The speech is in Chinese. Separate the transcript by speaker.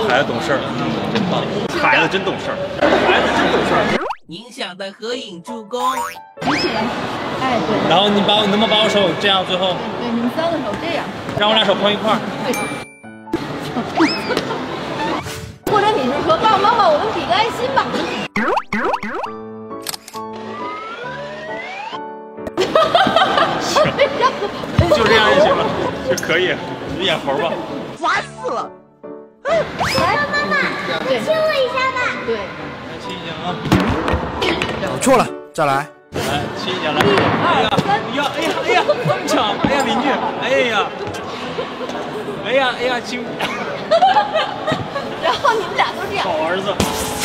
Speaker 1: 孩子懂事儿，真棒，孩子真懂事儿，孩子真懂事儿。
Speaker 2: 您想的合影助攻，
Speaker 3: 举起来，哎对。
Speaker 1: 然后你能不能把我手这样，最后
Speaker 3: 对，你们3个手这样，
Speaker 1: 让我俩手碰一块儿。
Speaker 3: 对。或者你是说，爸爸妈妈，我们比个爱心吧。
Speaker 1: 行，就这样就行了，就可以，你演猴吧。
Speaker 4: 烦死了！
Speaker 3: 来，
Speaker 5: 妈妈，
Speaker 3: 对，
Speaker 5: 亲我一下吧。
Speaker 3: 对，
Speaker 1: 来亲一下啊！
Speaker 4: 我错了，再来。
Speaker 1: 来亲一下，来。哎呀，哎呀，这么巧！哎呀，邻居，哎呀，亲。
Speaker 3: 然后你们俩都这样。
Speaker 1: 好儿子。